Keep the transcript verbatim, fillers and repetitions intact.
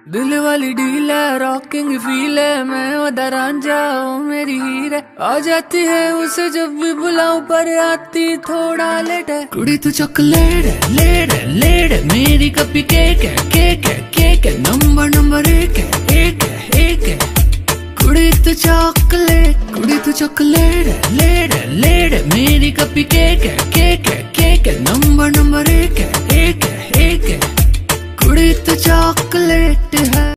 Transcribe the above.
दिल वाली डील है, रॉकिंग फील है, मैं वदा रांझा ओ मेरी हीर है। आ जाती है उसे जब भी बुलाऊं पर आती थोड़ा लेट है। कुड़ी तू चॉकलेट है, लेट है, लेट है, मेरी कपी केक है, केक है, केक है, नंबर नंबर एक है, एक है, एक है। कुड़ी तू चॉकलेट, कुड़ी तू चॉकलेट है, लेट है, लेट है, मेरी कपी केक है, केक है, केक है, नंबर नंबर एक है, एक है, एक है। कुड़ी तू चॉकलेट है।